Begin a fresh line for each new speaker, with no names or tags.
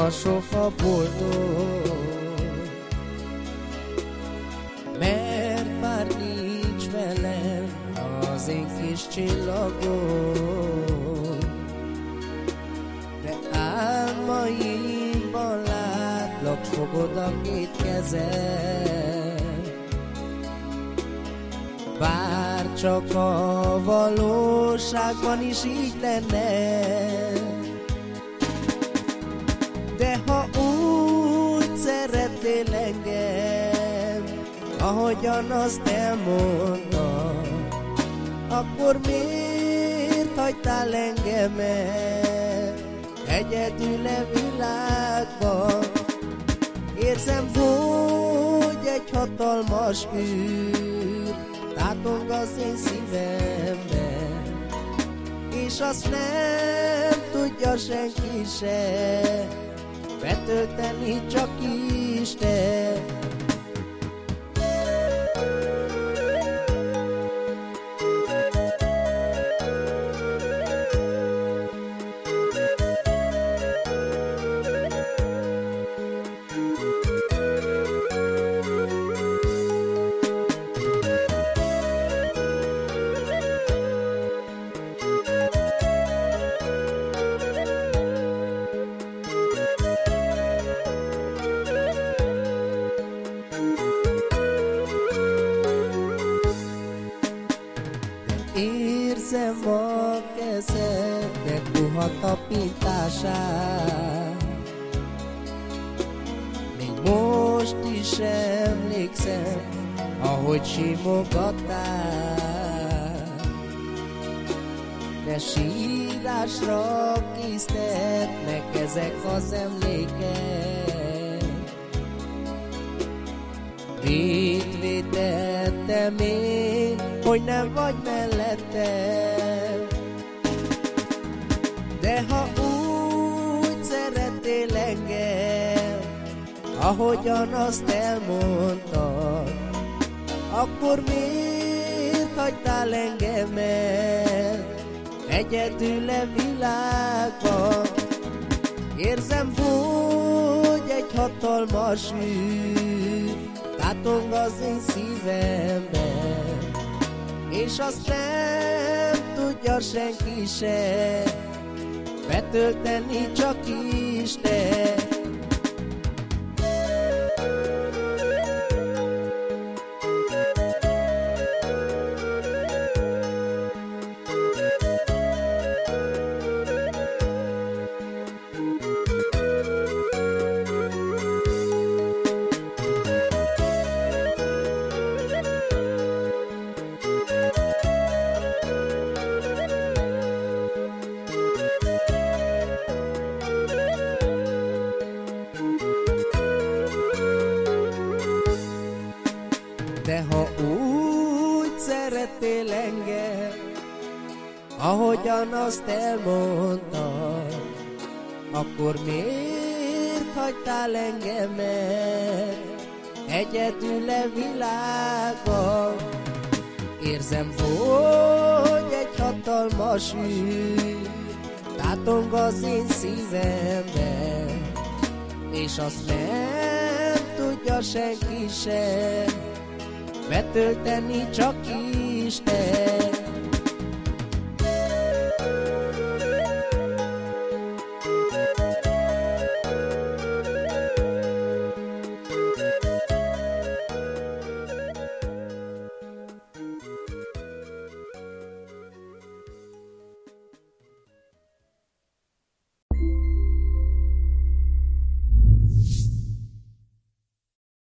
soha boldog, mert már nincs velem az én kis csillagom. De álmaimban látlak, fogod a két kezem, bár csak a valóságban is így lenne. De ha úgy szeretnél engem, ahogyan azt elmondtam, akkor miért hagytál engemet egyedül a világban? Érzem, hogy egy hatalmas űr tátong az én szívemben, és azt nem tudja senki se betölteni, csak Isten. Érzem a kezednek puha tapintását, még most is emlékszem, ahogy simogattál. De sírásra késztetnek ezek az emlékek, mit tettem én, hogy nem vagy mellettem. De ha úgy szerettél engem, ahogyan azt elmondtad, akkor miért hagytál engemet egyedül a világban? Érzem, hogy egy hatalmas űr tátong az én szívemben, és azt nem tudja senki se betölteni, csak Isten. De ha úgy szerettél engem, ahogyan azt elmondtad, akkor miért hagytál engemet egyedül a világban? Érzem, hogy egy hatalmas űr tátong az én szívemben, és azt nem tudja senki sem betölteni, csak Isten.